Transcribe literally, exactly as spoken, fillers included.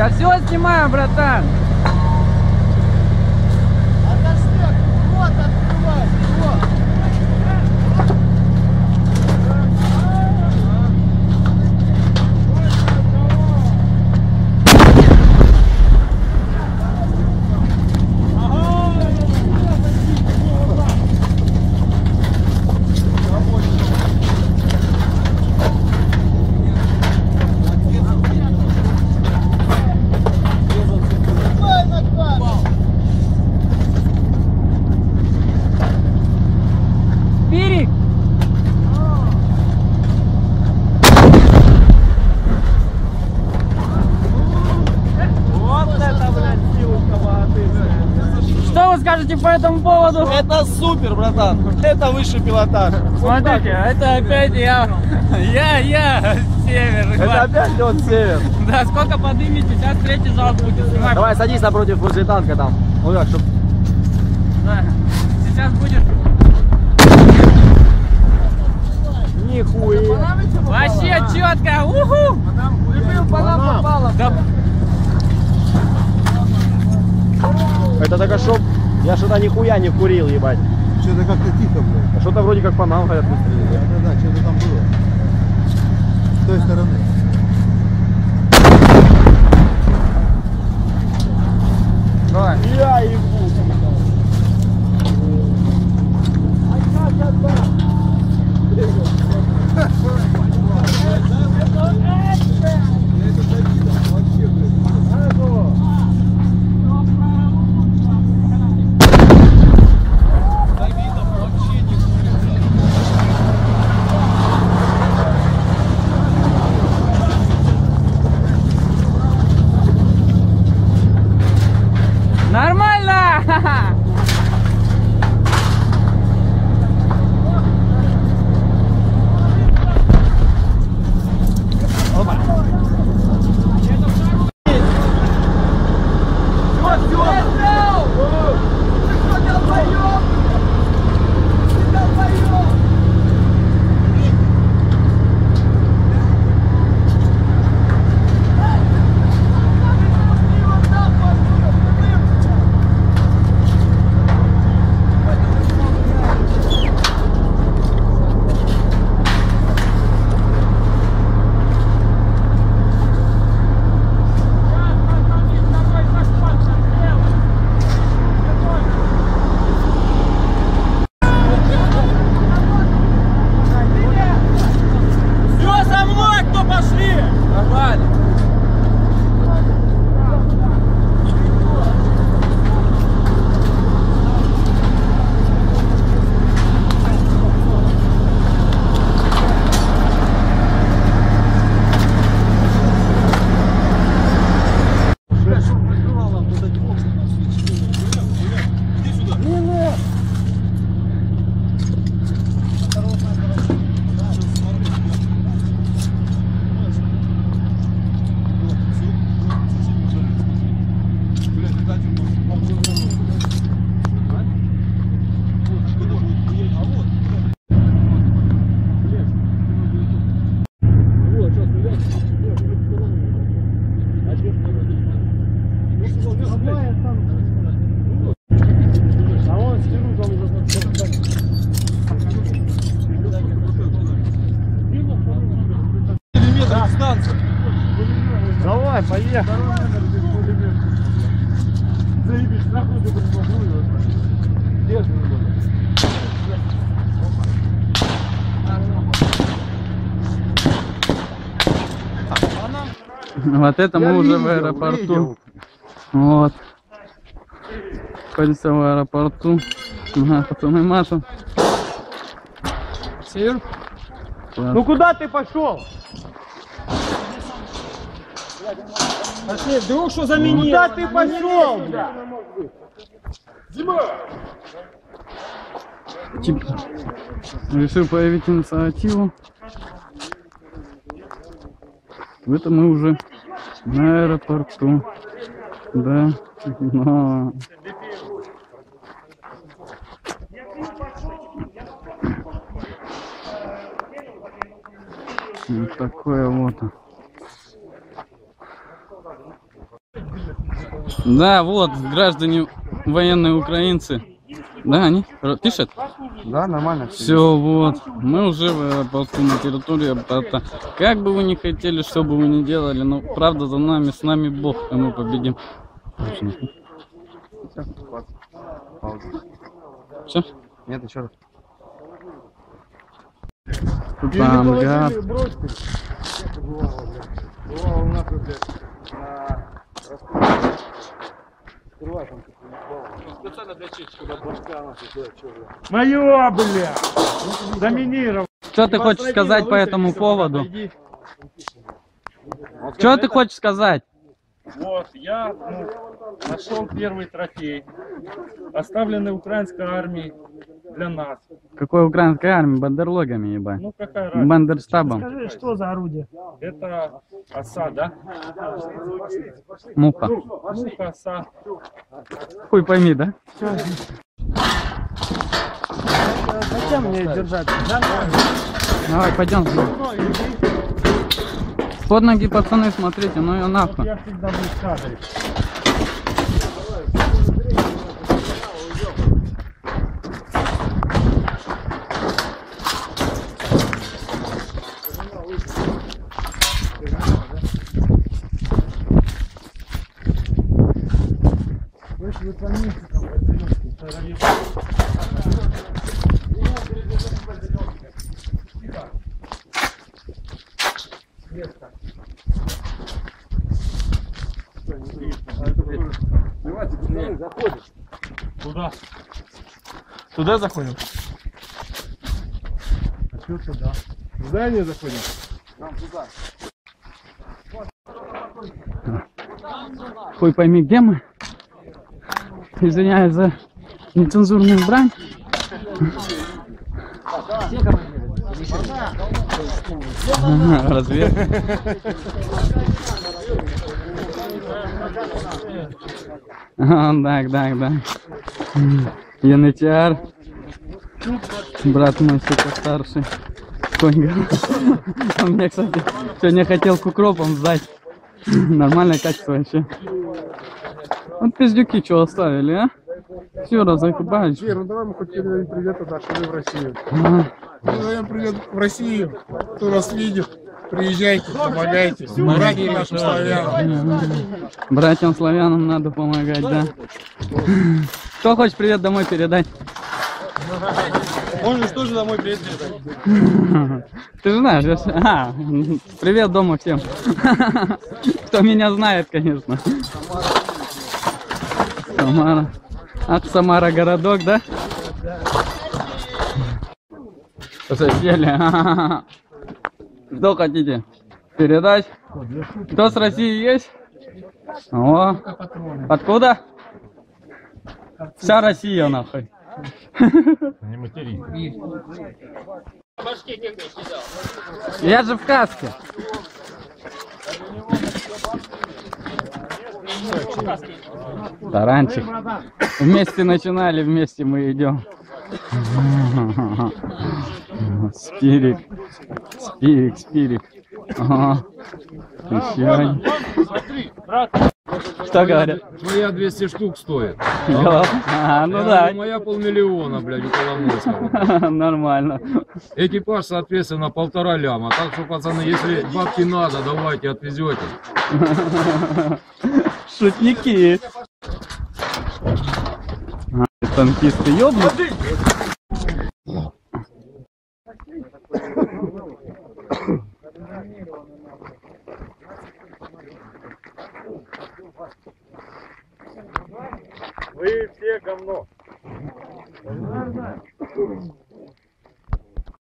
Я все снимаю, братан. Что вы скажете по этому поводу? Это супер, братан. Это высший пилотаж. Смотрите, это опять я, я, я, Север. Это опять он Север. Да, сколько поднимете, сейчас третий залп будет снимать. Давай садись напротив возле танка там. Вот так, чтоб... Да, сейчас будет. Нихуя. Вообще четко, уху! По нам попало. Да. Это только чтоб... Я что-то нихуя не курил, ебать. Что-то как-то тихо, блядь. А что-то вроде как по нам, говорят, выстрелили. Да, да, да, что-то там было. С той стороны. Давай. Я ебу. Нормально! Давай, поехали. Заебись, нахуй ты посмотрю. Держи, Вот это мы Я уже видел, в аэропорту. видел. Вот. Находимся в аэропорту. Ага, пацаны машут. Север? Ну куда ты пошел? Пошли, вдруг что заменил? Куда ты пошел, бля? Тип... Решил проявить инициативу. Это мы уже на аэропорту. Да, но... Вот такое вот. Да, вот, граждане военные украинцы. Да, они пишут? Да, нормально. Все, вот. Мы уже в аэропорту на территории аэропорта. Как бы вы ни хотели, что бы вы ни делали, но правда за нами, с нами Бог, и мы победим. Все? Нет, еще раз. Там гад. Мое, бля! Заминировал. Что ты хочешь сказать по этому поводу? Что ты хочешь сказать? Вот, я ну, нашел первый трофей, оставленный украинской армией для нас. Какой украинской армии? Бандерлогами, ебать. Ну, какая разница? Бандерштабом. Скажи, что за орудие? Это оса, да? Муха. Муха, оса. Хуй пойми, да? Зачем мне держать? Давай, пойдем. Под ноги, пацаны, смотрите, ну ее нахуй. Я всегда буду в кадре. Куда? Туда заходим? А что туда? В здание заходим. Хуй пойми, где мы? Извиняюсь за нецензурную брань. Разве? Так, так, так. янычар. Брат мой, сука, старший. Конь. Он мне, кстати, сегодня хотел к укропам сдать. Нормальное качество вообще. Вот пиздюки что оставили, а? Все, разъебались. Ир, ну давай мы хоть передаем привет от Ашуры в Россию. Ага. Передаем привет в Россию. Кто нас видит, приезжайте, помогайте. Братьям нашим славянам. Братьям славянам надо помогать, да. Кто хочет привет домой передать? Можешь тоже домой привет передать. Ты же знаешь, я... а, привет дома всем. Кто меня знает, конечно. Самара. Ах, Самара городок, да? Сели. Что хотите передать? Кто с России есть? О, откуда? Вся Россия, нахуй. Не матери. Я же в каске. Таранчик. Вместе начинали, вместе мы идем. Спирик. Спирик, спирик. Ага. Еще. Смотри, брат. Что говорят? Моя двести штук стоит. А, ну Я да. говорю, моя полмиллиона, блядь, у Коломойского. Нормально. Экипаж, соответственно, полтора ляма. Так что, пацаны, если бабки надо, давайте, отвезете. Шутники. А, танкисты ёбнут. Вы все говно.